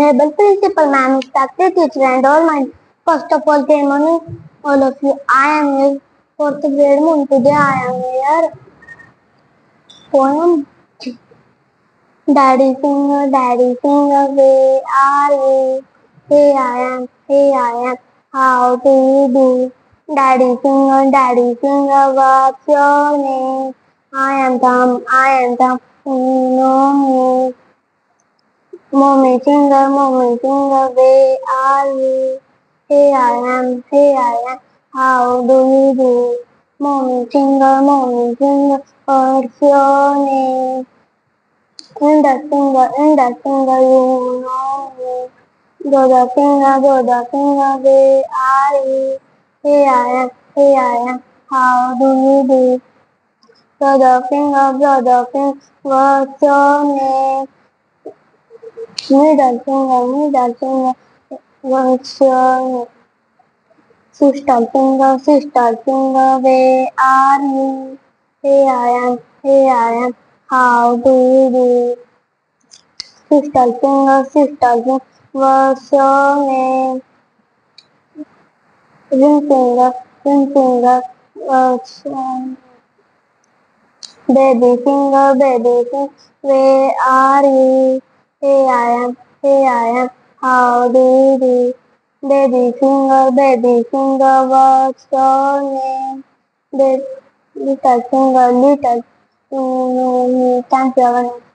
Honorable Principal, Ma'am, respected teacher, and all my first of all, good morning, all of you. I am your fourth grade moon. Today I am here poem. Daddy singer, where are you? Here I am. How do you do? Daddy singer, what's your name? I am Tom. You know me. Mommy singer, where are you? Here I am, how do you do? Mommy singer, what's your name? In the singer, you know me. Brother singer, where are you? Here I am, how do you do? Brother finger, what's your name? Middle finger, what's your sister finger, where are you? Here I am, how do you do? Sister finger, what's your name? Ring finger, what's your name? Baby finger, where are you? Here I am, how do you do? Baby finger, what's your name? Little finger, thank you.